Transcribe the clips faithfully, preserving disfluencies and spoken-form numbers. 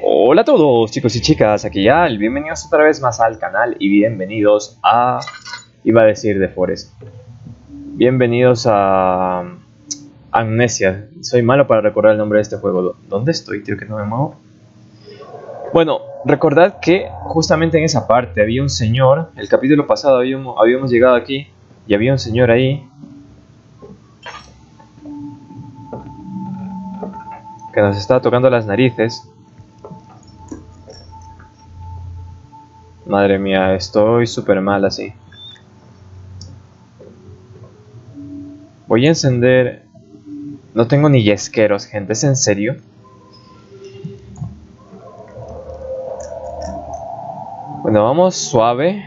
Hola a todos chicos y chicas, aquí Al, bienvenidos otra vez más al canal y bienvenidos a... iba a decir The Forest. Bienvenidos a... Amnesia. Soy malo para recordar el nombre de este juego. ¿Dónde estoy, tío? Que no me muevo. Bueno, recordad que justamente en esa parte había un señor. El capítulo pasado habíamos, habíamos llegado aquí y había un señor ahí que nos estaba tocando las narices. Madre mía, estoy súper mal así. Voy a encender... No tengo ni yesqueros, gente, ¿es en serio? Bueno, vamos suave.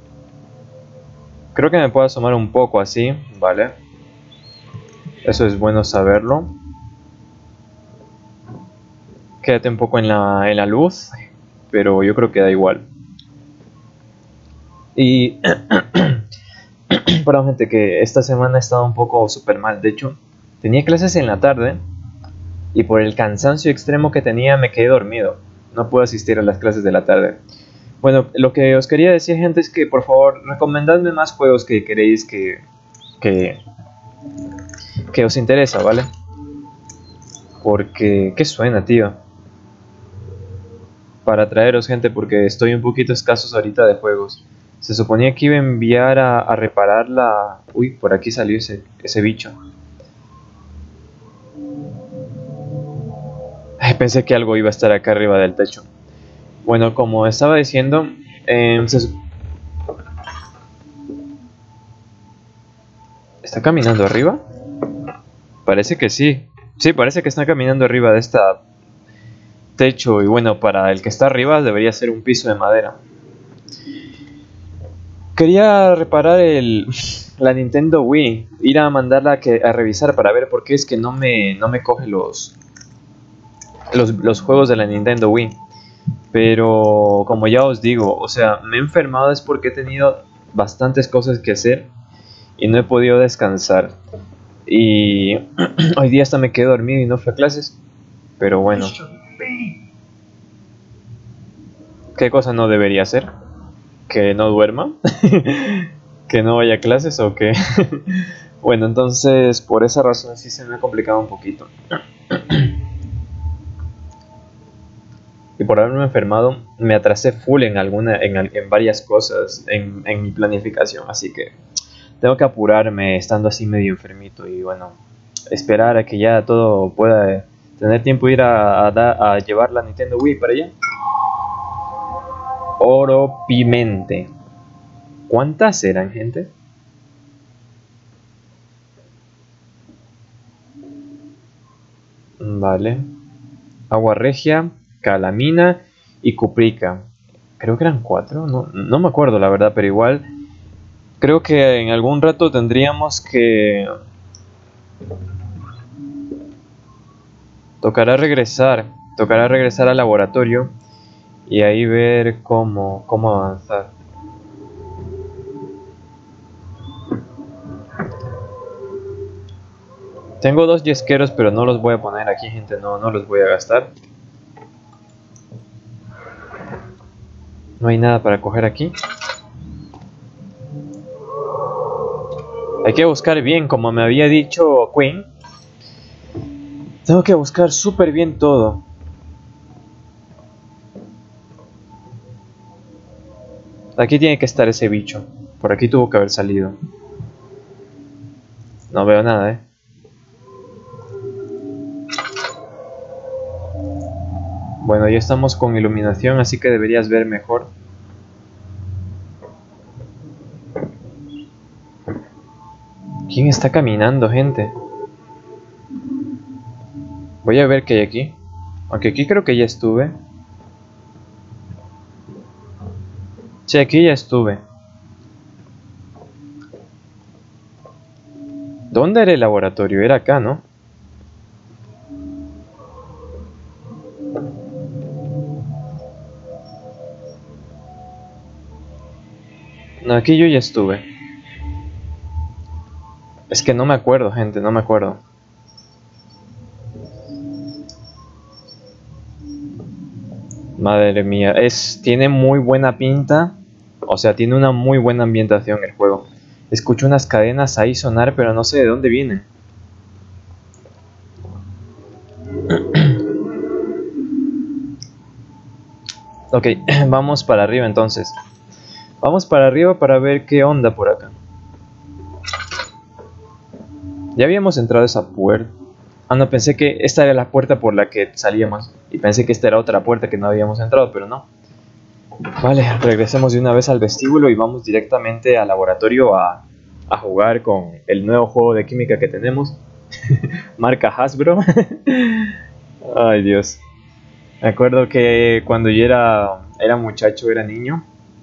Creo que me puedo asomar un poco así, ¿vale? Eso es bueno saberlo. Quédate un poco en la, en la luz, pero yo creo que da igual. Y... Perdón, gente, que esta semana he estado un poco súper mal. De hecho, tenía clases en la tarde y por el cansancio extremo que tenía me quedé dormido. No pude asistir a las clases de la tarde. Bueno, lo que os quería decir, gente, es que por favor recomendadme más juegos que queréis que, que, que os interesa, ¿vale? Porque... ¿qué suena, tío? Para traeros, gente, porque estoy un poquito escasos ahorita de juegos. Se suponía que iba a enviar a, a reparar la... Uy, por aquí salió ese, ese bicho. Ay, pensé que algo iba a estar acá arriba del techo. Bueno, como estaba diciendo, eh, se... ¿está caminando arriba? Parece que sí. Sí, parece que está caminando arriba de este techo. Y bueno, para el que está arriba debería ser un piso de madera. Quería reparar el, la Nintendo Wii. Ir a mandarla a, que, a revisar para ver por qué es que no me, no me coge los, los, los juegos de la Nintendo Wii. Pero como ya os digo, o sea, me he enfermado es porque he tenido bastantes cosas que hacer y no he podido descansar. Y hoy día hasta me quedé dormido y no fui a clases. Pero bueno. ¿Qué cosa no debería hacer? ¿Que no duerma? ¿Que no vaya a clases o qué? Bueno, entonces por esa razón sí se me ha complicado un poquito. Y por haberme enfermado me atrasé full en alguna, en, en varias cosas en, en mi planificación, así que tengo que apurarme estando así medio enfermito y bueno, esperar a que ya todo pueda tener tiempo de ir a, a, a llevar la Nintendo Wii para allá. Oro pimente. ¿Cuántas eran, gente? Vale. Agua regia, calamina y cuprica. Creo que eran cuatro, no, no me acuerdo la verdad, pero igual creo que en algún rato tendríamos que... Tocará regresar, tocará regresar al laboratorio y ahí ver cómo, cómo avanzar. Tengo dos yesqueros, pero no los voy a poner aquí, gente, no, no los voy a gastar. No hay nada para coger aquí. Hay que buscar bien, como me había dicho Queen. Tengo que buscar súper bien todo. Aquí tiene que estar ese bicho. Por aquí tuvo que haber salido. No veo nada, eh. Bueno, ya estamos con iluminación, así que deberías ver mejor. ¿Quién está caminando, gente? Voy a ver qué hay aquí. Aunque aquí creo que ya estuve. Sí, aquí ya estuve. ¿Dónde era el laboratorio? Era acá, ¿no? No, aquí yo ya estuve. Es que no me acuerdo, gente, no me acuerdo. Madre mía, es, tiene muy buena pinta. O sea, tiene una muy buena ambientación el juego. Escucho unas cadenas ahí sonar, pero no sé de dónde vienen. Ok, vamos para arriba entonces. Vamos para arriba para ver qué onda por acá. Ya habíamos entrado a esa puerta. Ah, no, pensé que esta era la puerta por la que salíamos. Y pensé que esta era otra puerta que no habíamos entrado, pero no. Vale, regresemos de una vez al vestíbulo y vamos directamente al laboratorio a, a jugar con el nuevo juego de química que tenemos. Marca Hasbro. Ay, Dios. Me acuerdo que cuando yo era, era muchacho, era niño,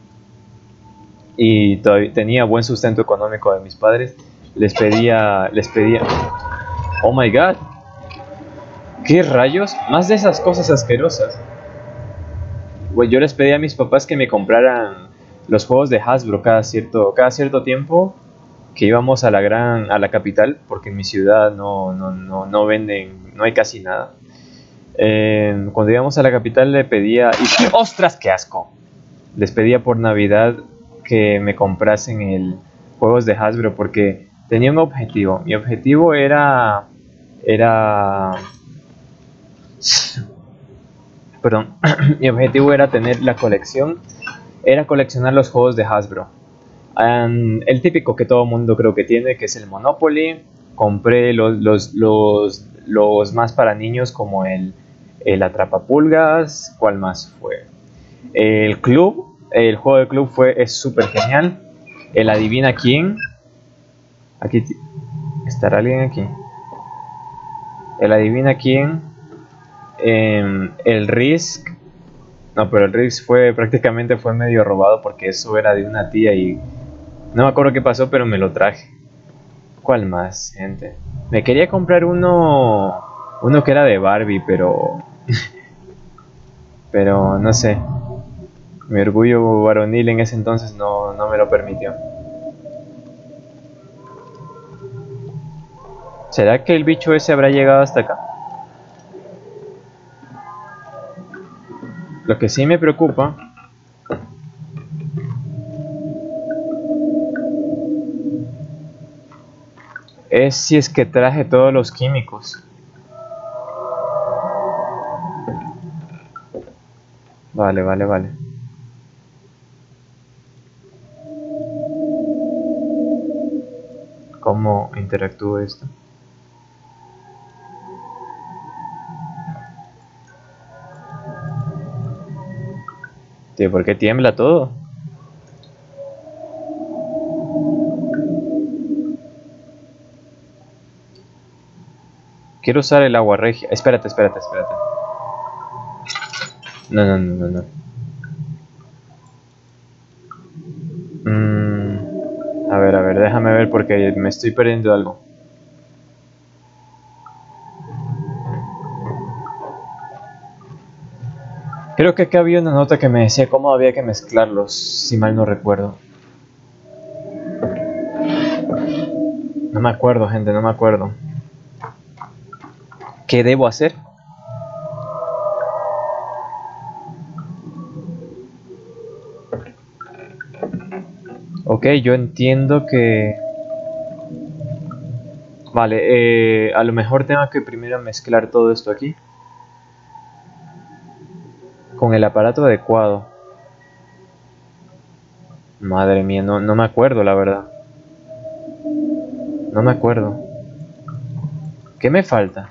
y todavía tenía buen sustento económico de mis padres, les pedía, les pedía... Oh my god. ¿Qué rayos? Más de esas cosas asquerosas. Pues yo les pedía a mis papás que me compraran los juegos de Hasbro cada cierto, cada cierto tiempo que íbamos a la gran, a la capital, porque en mi ciudad no, no, no, no venden, no hay casi nada. Eh, cuando íbamos a la capital le pedía... Y, ¡ostras, qué asco! Les pedía por Navidad que me comprasen el juegos de Hasbro porque tenía un objetivo. Mi objetivo era... Era... Perdón. Mi objetivo era tener la colección. Era coleccionar los juegos de Hasbro. Um, el típico que todo mundo creo que tiene, que es el Monopoly. Compré los, los, los, los más para niños como el... El Atrapapulgas, ¿cuál más fue? El Club, el juego de Club fue, es súper genial. El Adivina Quién. Aquí estará alguien aquí. El Adivina Quién. Eh, el Risk. No, pero el Risk fue prácticamente fue medio robado porque eso era de una tía y no me acuerdo qué pasó, pero me lo traje. ¿Cuál más, gente? Me quería comprar uno, uno que era de Barbie, pero pero no sé, mi orgullo varonil en ese entonces no, no me lo permitió. ¿Será que el bicho ese habrá llegado hasta acá? Lo que sí me preocupa es si es que traje todos los químicos. Vale, vale, vale. ¿Cómo interactúa esto? Tío, ¿por qué tiembla todo? Quiero usar el agua regia. Espérate, espérate, espérate. No, no, no, no, no. Mm, a ver, a ver, déjame ver porque me estoy perdiendo algo. Creo que acá había una nota que me decía cómo había que mezclarlos, si mal no recuerdo. No me acuerdo, gente, no me acuerdo. ¿Qué debo hacer? Ok, yo entiendo que... Vale, eh, a lo mejor tengo que primero mezclar todo esto aquí con el aparato adecuado. Madre mía, no, no me acuerdo, la verdad. No me acuerdo. ¿Qué me falta?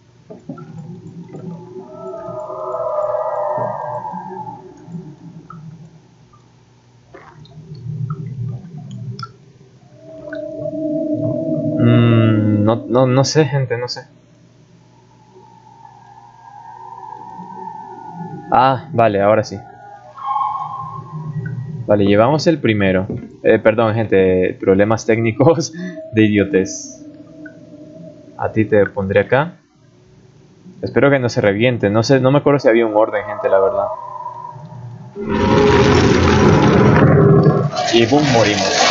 Mm, no, no, no sé, gente, no sé. Ah, vale, ahora sí. Vale, llevamos el primero. Eh, perdón, gente, problemas técnicos de idiotez. A ti te pondré acá. Espero que no se reviente. No sé, no me acuerdo si había un orden, gente, la verdad. Y boom, morimos.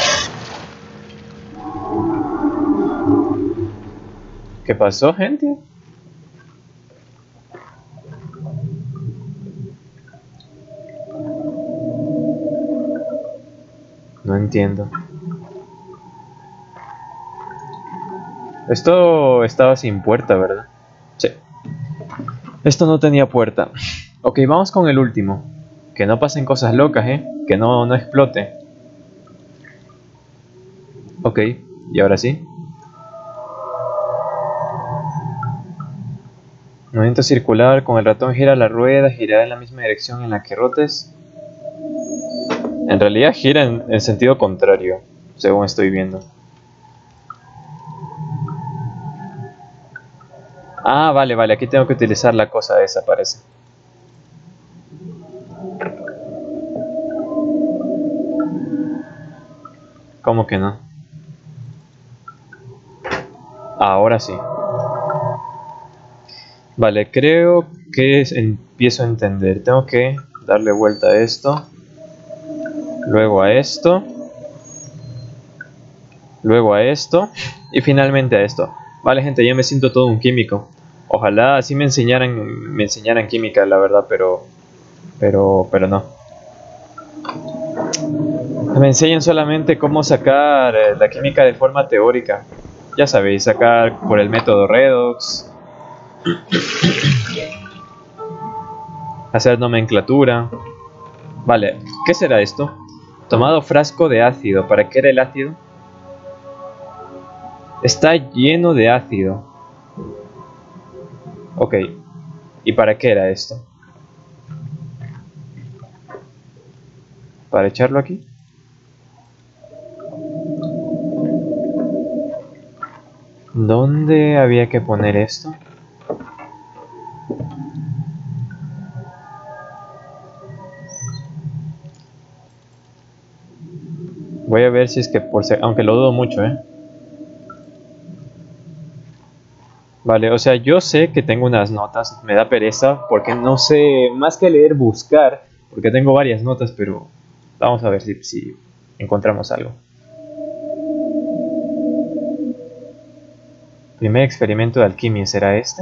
¿Qué pasó, gente? No entiendo. Esto estaba sin puerta, ¿verdad? Sí. Esto no tenía puerta. Ok, vamos con el último. Que no pasen cosas locas, ¿eh? Que no, no explote. Ok, y ahora sí. Movimiento circular. Con el ratón gira la rueda. Girará en la misma dirección en la que rotes. En realidad gira en el sentido contrario, según estoy viendo. Ah, vale, vale. Aquí tengo que utilizar la cosa esa, parece. ¿Cómo que no? Ahora sí. Vale, creo que es, empiezo a entender. Tengo que darle vuelta a esto. Luego a esto. Luego a esto. Y finalmente a esto. Vale, gente, ya me siento todo un químico. Ojalá así me enseñaran, me enseñaran química, la verdad, pero... Pero, pero no. Me enseñan solamente cómo sacar eh, la química de forma teórica. Ya sabéis, sacar por el método redox. Hacer nomenclatura. Vale, ¿qué será esto? Tomado frasco de ácido. ¿Para qué era el ácido? Está lleno de ácido. Ok. ¿Y para qué era esto? ¿Para echarlo aquí? ¿Dónde había que poner esto? Voy a ver si es que por ser... Aunque lo dudo mucho, ¿eh? Vale, o sea, yo sé que tengo unas notas. Me da pereza porque no sé... Más que leer, buscar. Porque tengo varias notas, pero... Vamos a ver si, si encontramos algo. Primer experimento de alquimia, ¿será este?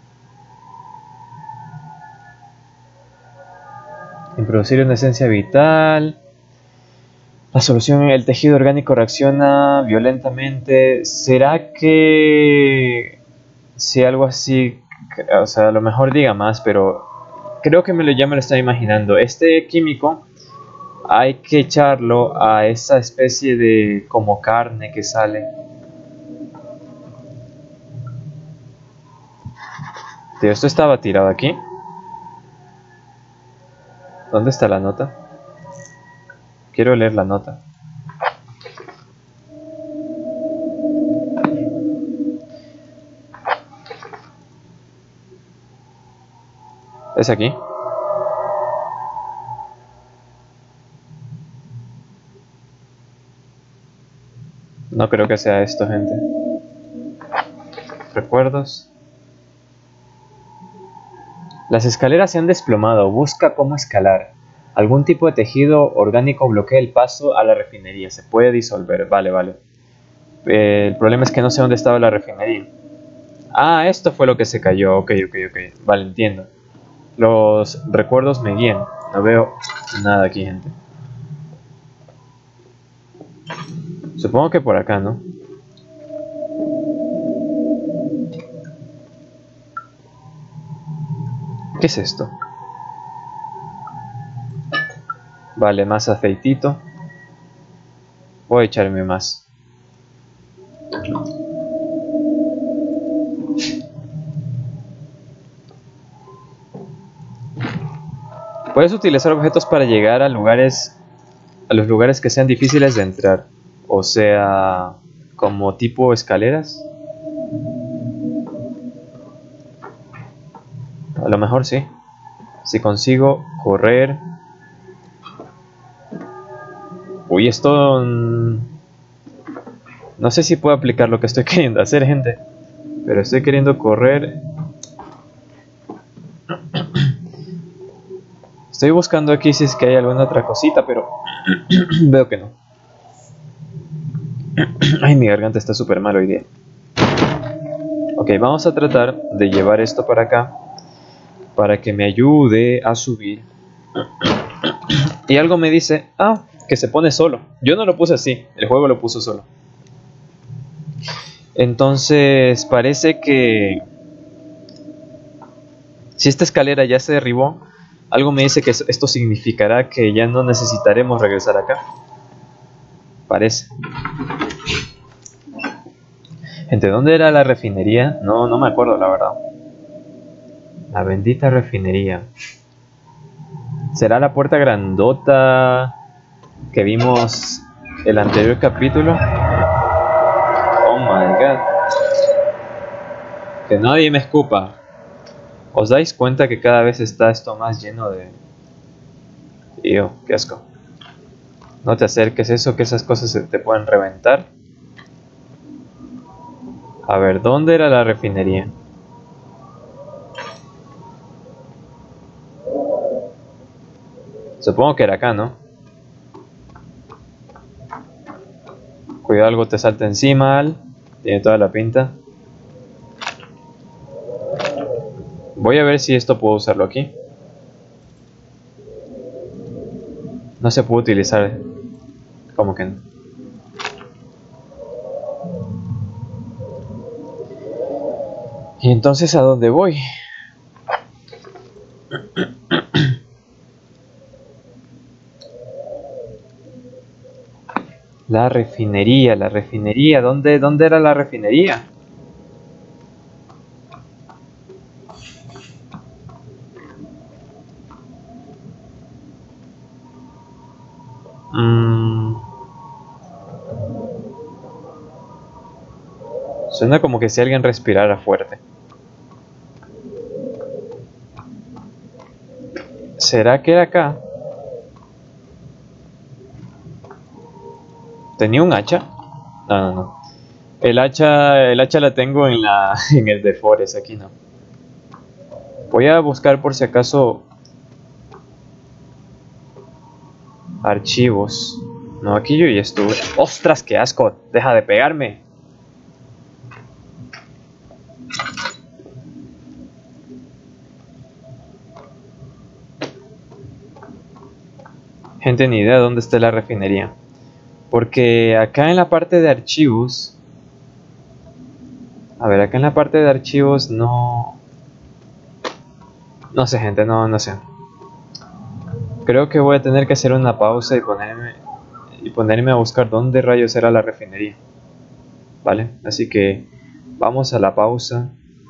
Introducir una esencia vital. La solución, el tejido orgánico reacciona violentamente. ¿Será que si algo así, o sea, a lo mejor diga más, pero creo que me lo, ya me lo estaba imaginando? Este químico hay que echarlo a esa especie de como carne que sale. Tío, esto estaba tirado aquí. ¿Dónde está la nota? Quiero leer la nota. ¿Es aquí? No creo que sea esto, gente. Recuerdos. Las escaleras se han desplomado. Busca cómo escalar. Algún tipo de tejido orgánico bloquea el paso a la refinería. Se puede disolver. Vale, vale. Eh, el problema es que no sé dónde estaba la refinería. Ah, esto fue lo que se cayó. Ok, ok, ok. Vale, entiendo. Los recuerdos me guían. No veo nada aquí, gente. Supongo que por acá, ¿no? ¿Qué es esto? Vale, más aceitito. Voy a echarme más. Puedes utilizar objetos para llegar a lugares, a los lugares que sean difíciles de entrar. O sea, como tipo escaleras. A lo mejor sí. Si consigo correr. Uy, esto... No sé si puedo aplicar lo que estoy queriendo hacer, gente. Pero estoy queriendo correr. Estoy buscando aquí si es que hay alguna otra cosita, pero veo que no. Ay, mi garganta está súper mal hoy día. Ok, vamos a tratar de llevar esto para acá, para que me ayude a subir. Y algo me dice, ah, ok, que se pone solo. Yo no lo puse así, el juego lo puso solo. Entonces parece que si esta escalera ya se derribó, algo me dice que esto significará que ya no necesitaremos regresar acá. Parece. Gente, ¿dónde era la refinería? No, no me acuerdo la verdad. La bendita refinería. ¿Será la puerta grandota que vimos el anterior capítulo? Oh my god. Que nadie me escupa. ¿Os dais cuenta que cada vez está esto más lleno de... Tío, qué asco. No te acerques, eso, que esas cosas se te pueden reventar. A ver, ¿dónde era la refinería? Supongo que era acá, ¿no? Cuidado, algo te salta encima, Al. Tiene toda la pinta. Voy a ver si esto puedo usarlo aquí. No se puede utilizar. ¿Cómo que no? ¿Y entonces a dónde voy? La refinería, la refinería. ¿Dónde, dónde era la refinería? Mm. Suena como que si alguien respirara fuerte. ¿Será que era acá? ¿Tenía un hacha? No, no, no. El hacha, el hacha la tengo en la en el de Forest, aquí no. Voy a buscar por si acaso archivos. No, aquí yo ya estuve. ¡Ostras, qué asco! ¡Deja de pegarme! Gente, ni idea de dónde está la refinería. Porque acá en la parte de archivos... A ver, acá en la parte de archivos no... No sé, gente, no, no sé. Creo que voy a tener que hacer una pausa y ponerme... Y ponerme a buscar dónde rayos era la refinería. Vale, así que... Vamos a la pausa.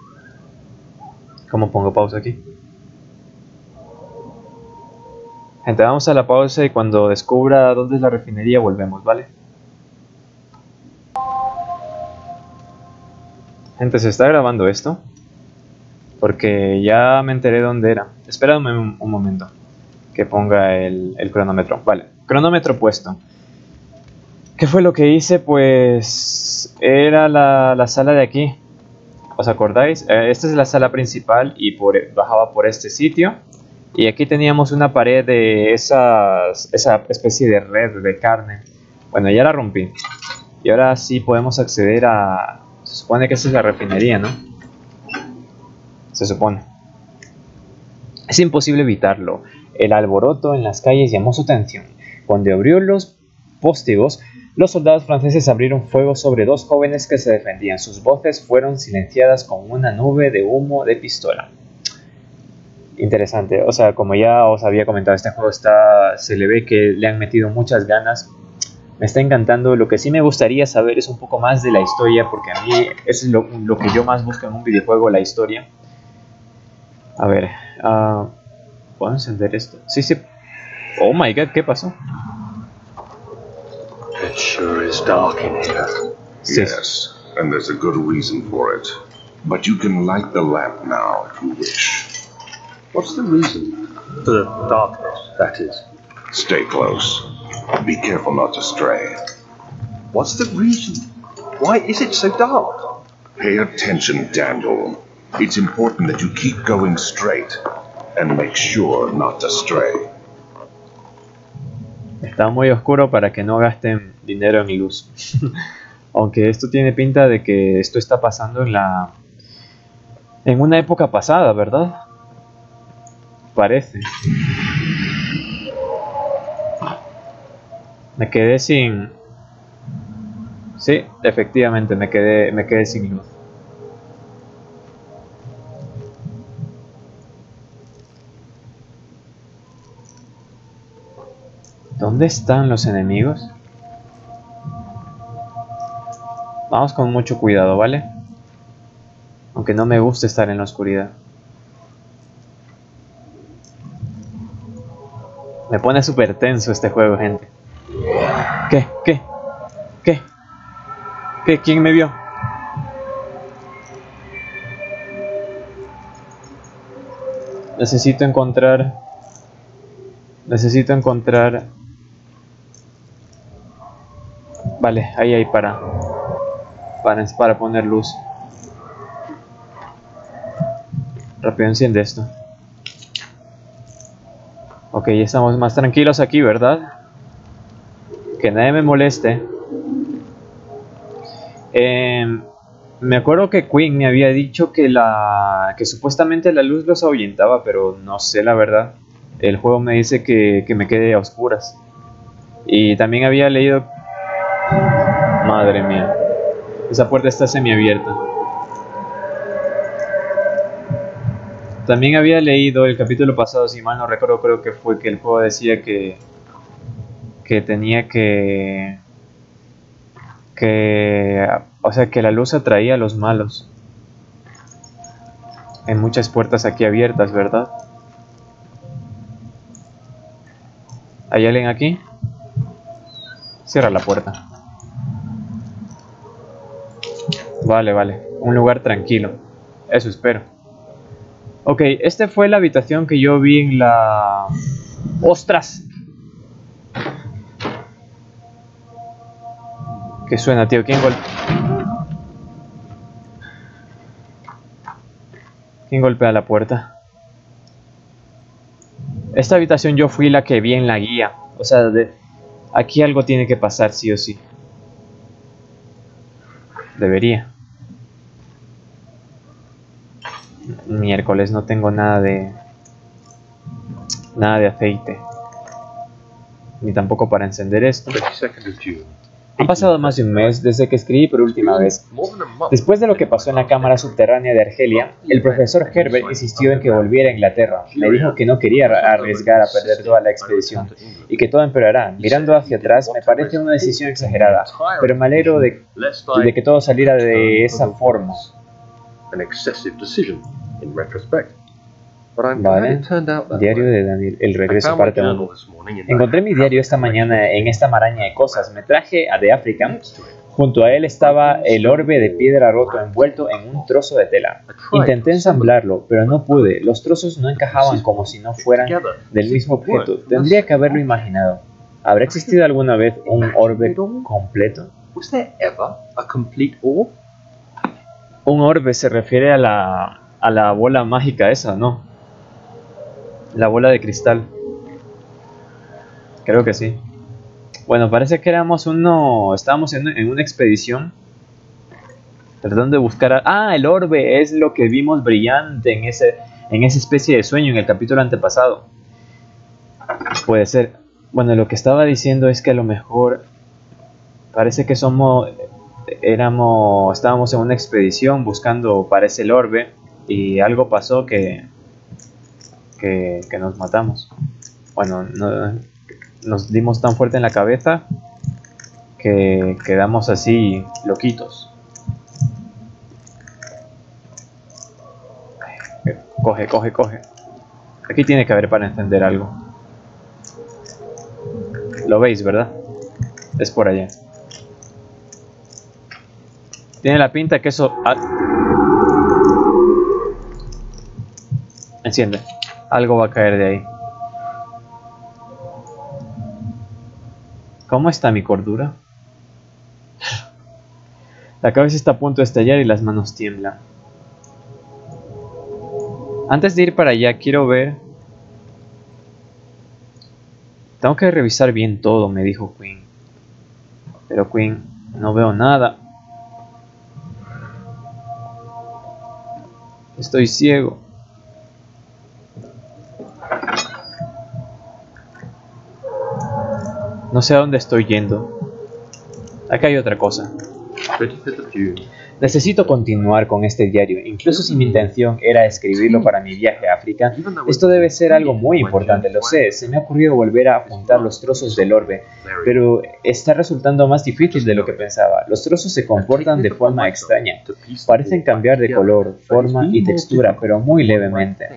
¿Cómo pongo pausa aquí? Gente, vamos a la pausa y cuando descubra dónde es la refinería volvemos, ¿vale? Gente, ¿se está grabando esto? Porque ya me enteré dónde era. Espérame un, un momento que ponga el, el cronómetro. Vale, cronómetro puesto. ¿Qué fue lo que hice? Pues era la, la sala de aquí. ¿Os acordáis? Eh, esta es la sala principal y por, bajaba por este sitio. Y aquí teníamos una pared de esas, esa especie de red de carne. Bueno, ya la rompí. Y ahora sí podemos acceder a... Se supone que esa es la refinería, ¿no? Se supone. Es imposible evitarlo. El alboroto en las calles llamó su atención. Cuando abrió los postigos, los soldados franceses abrieron fuego sobre dos jóvenes que se defendían. Sus voces fueron silenciadas con una nube de humo de pistola. Interesante, o sea, como ya os había comentado, este juego está, se le ve que le han metido muchas ganas. Me está encantando. Lo que sí me gustaría saber es un poco más de la historia, porque a mí es lo, lo que yo más busco en un videojuego, la historia. A ver, uh, ¿puedo encender esto? Sí, sí. Oh my god, ¿qué pasó? It sure is dark in here. Yes, and there's a good reason for it. But you can light the lamp now if you wish. What's the reason? For the darkness, that is. Stay close. Be careful not to stray. What's the reason? Why is it so dark? Pay attention, Daniel. It's important that you keep going straight and make sure not to stray. Está muy oscuro para que no gasten dinero en luz. Aunque esto tiene pinta de que esto está pasando en la... en una época pasada, ¿verdad? Parece. Me quedé sin... Sí, efectivamente me quedé, me quedé sin luz. ¿Dónde están los enemigos? Vamos con mucho cuidado, ¿vale? Aunque no me gusta estar en la oscuridad. Me pone súper tenso este juego, gente. ¿Qué? ¿Qué? ¿Qué? ¿Qué? ¿Quién me vio? Necesito encontrar... Necesito encontrar... Vale, ahí hay para... Para, para poner luz. Rápido, enciende esto. Ok, ya estamos más tranquilos aquí, ¿verdad? Que nadie me moleste. Eh, me acuerdo que Quinn me había dicho que la que supuestamente la luz los ahuyentaba, pero no sé la verdad. El juego me dice que, que me quede a oscuras. Y también había leído... Madre mía. Esa puerta está semiabierta. También había leído el capítulo pasado, si mal no recuerdo, creo que fue que el juego decía que... Que tenía que... Que... O sea, que la luz atraía a los malos. Hay muchas puertas aquí abiertas, ¿verdad? ¿Hay alguien aquí? Cierra la puerta. Vale, vale. Un lugar tranquilo. Eso espero. Ok, esta fue la habitación que yo vi en la... ¡Ostras! ¿Qué suena, tío? ¿Quién golpea? ¿Quién golpea la puerta? Esta habitación yo fui la que vi en la guía. O sea, de... aquí algo tiene que pasar sí o sí. Debería. Miércoles, no tengo nada de... Nada de aceite. Ni tampoco para encender esto. Ha pasado más de un mes desde que escribí por última vez. Después de lo que pasó en la cámara subterránea de Argelia, el profesor Herbert insistió en que volviera a Inglaterra. Me dijo que no quería arriesgar a perder toda la expedición y que todo empeorará. Mirando hacia atrás, me parece una decisión exagerada, pero me alegro de, de que todo saliera de esa forma. Vale, diario de Daniel, el regreso parte uno. Encontré mi diario esta mañana en esta maraña de cosas. Me traje a de África. Junto a él estaba el orbe de piedra roto envuelto en un trozo de tela. Intenté ensamblarlo, pero no pude. Los trozos no encajaban como si no fueran del mismo objeto. Tendría que haberlo imaginado. ¿Habrá existido alguna vez un orbe completo? Un orbe se refiere a la, a la bola mágica esa, ¿no? La bola de cristal. Creo que sí. Bueno, parece que éramos uno... Estábamos en, en una expedición tratando de buscar... A, ah, el orbe es lo que vimos brillante en, ese, en esa especie de sueño en el capítulo antepasado. Puede ser. Bueno, lo que estaba diciendo es que a lo mejor... Parece que somos... Éramos... Estábamos en una expedición buscando, parece, el orbe. Y algo pasó que... Que, que nos matamos. Bueno, no, nos dimos tan fuerte en la cabeza que quedamos así loquitos. Coge, coge, coge. Aquí tiene que haber para encender algo. Lo veis, ¿verdad? Es por allá. Tiene la pinta que eso... Ah. Enciende. Algo va a caer de ahí. ¿Cómo está mi cordura? La cabeza está a punto de estallar y las manos tiemblan. Antes de ir para allá, quiero ver... Tengo que revisar bien todo, me dijo Quinn. Pero Quinn, no veo nada. Estoy ciego. No sé a dónde estoy yendo. Acá hay otra cosa. Necesito continuar con este diario, incluso si mi intención era escribirlo para mi viaje a África. Esto debe ser algo muy importante, lo sé. Se me ha ocurrido volver a juntar los trozos del orbe, pero está resultando más difícil de lo que pensaba. Los trozos se comportan de forma extraña. Parecen cambiar de color, forma y textura, pero muy levemente.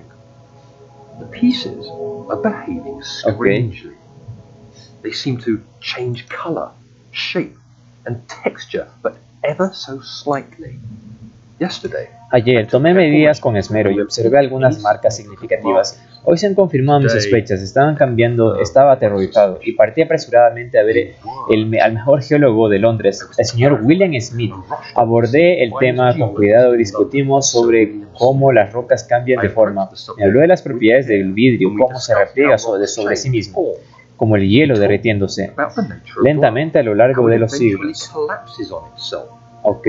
Okay. They seem to change color, shape, and texture, but ever so slightly. Yesterday, Ayer tomé medidas con esmero y observé algunas marcas significativas. Hoy se han confirmado mis sospechas, estaban cambiando, estaba aterrorizado y partí apresuradamente a ver el, al mejor geólogo de Londres, el señor William Smith. Abordé el tema con cuidado y discutimos sobre cómo las rocas cambian de forma. Me habló de las propiedades del vidrio, cómo se repliega sobre, sobre sí mismo, como el hielo derritiéndose lentamente a lo largo de los siglos. Ok.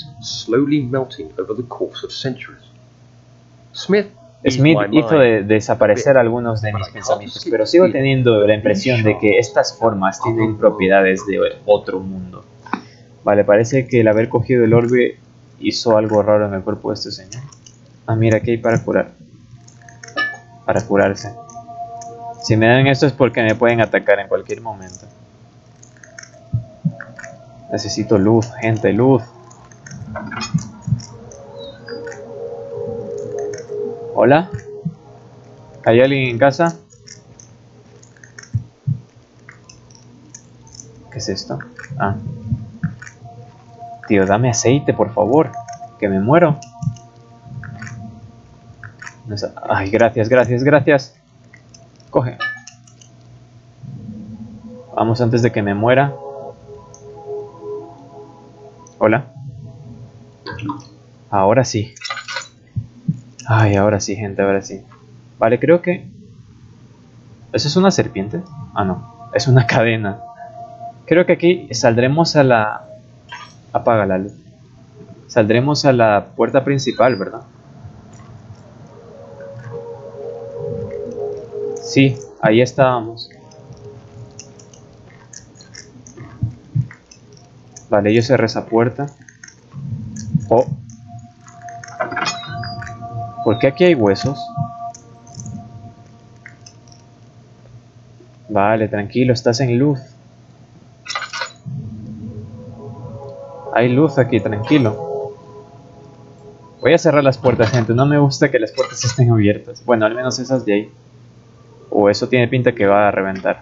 Smith hizo de desaparecer algunos de mis pensamientos, pero sigo teniendo la impresión de que estas formas tienen propiedades de otro mundo. Vale, parece que el haber cogido el orbe hizo algo raro en el cuerpo de este señor. Ah, mira, ¿qué hay para curar? Para curarse. Si me dan esto es porque me pueden atacar en cualquier momento. Necesito luz, gente, luz. ¿Hola? ¿Hay alguien en casa? ¿Qué es esto? Ah. Tío, dame aceite, por favor. Que me muero. Ay, gracias, gracias, gracias. Coge. Vamos antes de que me muera. Hola. Ahora sí. Ay, ahora sí, gente, ahora sí. Vale, creo que... ¿Eso es una serpiente? Ah, no. Es una cadena. Creo que aquí saldremos a la... Apaga la luz. Saldremos a la puerta principal, ¿verdad? Sí, ahí estábamos. Vale, yo cerré esa puerta. Oh. ¿Por qué aquí hay huesos? Vale, tranquilo, estás en luz. Hay luz aquí, tranquilo. Voy a cerrar las puertas, gente. No me gusta que las puertas estén abiertas. Bueno, al menos esas de ahí. O eso tiene pinta que va a reventar.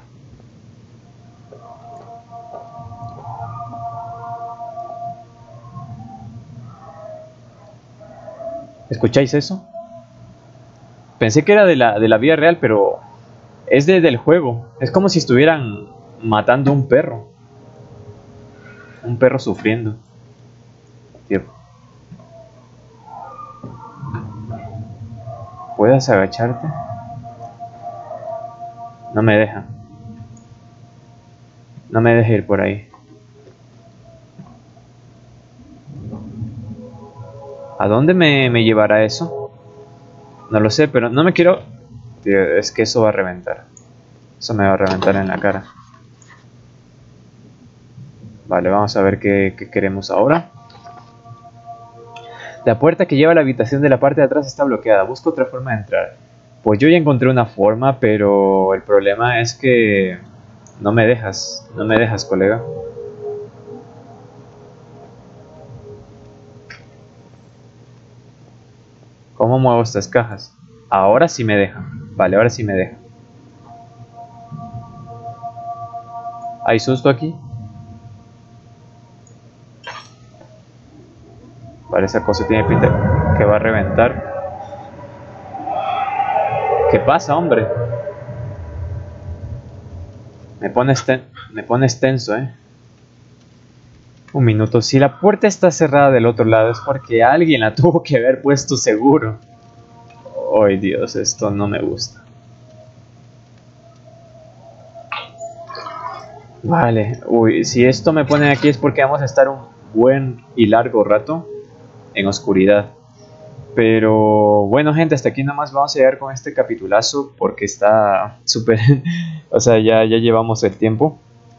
¿Escucháis eso? Pensé que era de la, de la vida real, pero es de, del juego. Es como si estuvieran matando a un perro. Un perro sufriendo. Tío. ¿Puedes agacharte? No me deja. No me deja ir por ahí. ¿A dónde me, me llevará eso? No lo sé, pero no me quiero... Tío, es que eso va a reventar. Eso me va a reventar en la cara. Vale, vamos a ver qué, qué queremos ahora. La puerta que lleva a la habitación de la parte de atrás está bloqueada. Busco otra forma de entrar. Pues yo ya encontré una forma, pero el problema es que... No me dejas. No me dejas, colega. ¿Cómo muevo estas cajas? Ahora sí me deja. Vale, ahora sí me deja. ¿Hay susto aquí? Vale, esa cosa tiene pinta que va a reventar. ¿Qué pasa, hombre? Me pones, ten me pones tenso, eh. Un minuto. Si la puerta está cerrada del otro lado es porque alguien la tuvo que haber puesto seguro. Ay, Dios, esto no me gusta. Vale. Uy, si esto me pone aquí es porque vamos a estar un buen y largo rato en oscuridad. Pero bueno, gente, hasta aquí nomás vamos a llegar con este capitulazo porque está súper... o sea, ya, ya llevamos el tiempo.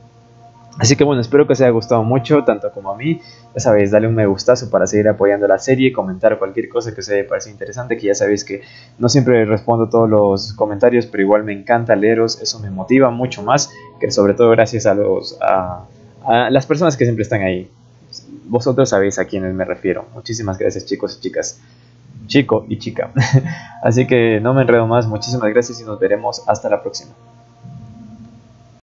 Así que bueno, espero que os haya gustado mucho, tanto como a mí. Ya sabéis, dale un me gustazo para seguir apoyando la serie, comentar cualquier cosa que os haya parecido interesante, que ya sabéis que no siempre respondo todos los comentarios, pero igual me encanta leeros, eso me motiva mucho más, que sobre todo gracias a, los, a, a las personas que siempre están ahí. Vosotros sabéis a quiénes me refiero. Muchísimas gracias, chicos y chicas. Chico y chica. Así que no me enredo más, muchísimas gracias y nos veremos hasta la próxima.